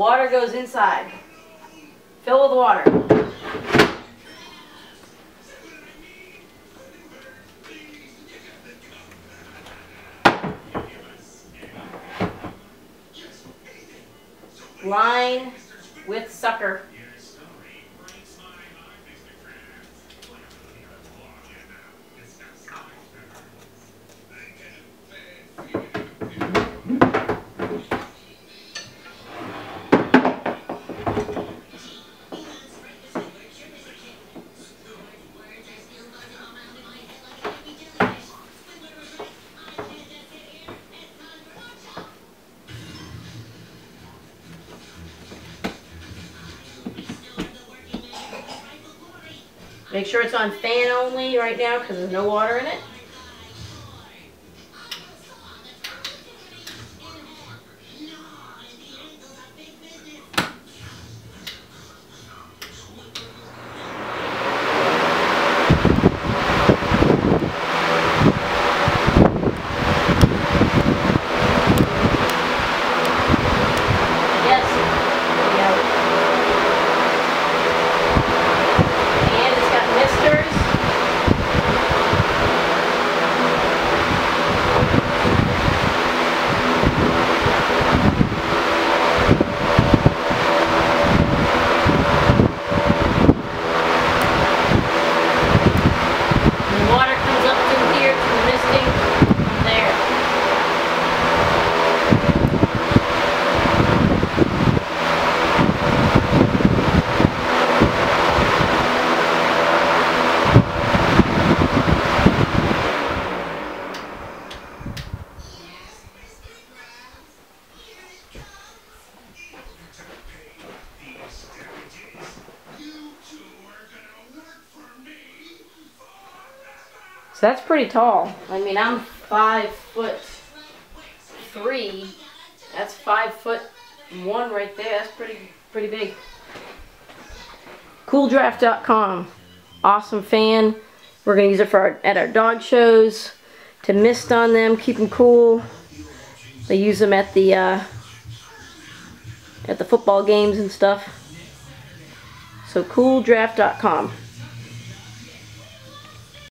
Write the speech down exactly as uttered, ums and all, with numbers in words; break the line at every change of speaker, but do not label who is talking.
water goes inside. Fill with water. Line with sucker. Make sure it's on fan only right now because there's no water in it. So that's pretty tall. I mean, I'm five foot three. That's five foot one right there. That's pretty pretty big. Cooldraft dot com. Awesome fan. We're gonna use it for our, at our dog shows to mist on them, keep them cool. They use them at the uh, at the football games and stuff. So Cooldraft dot com.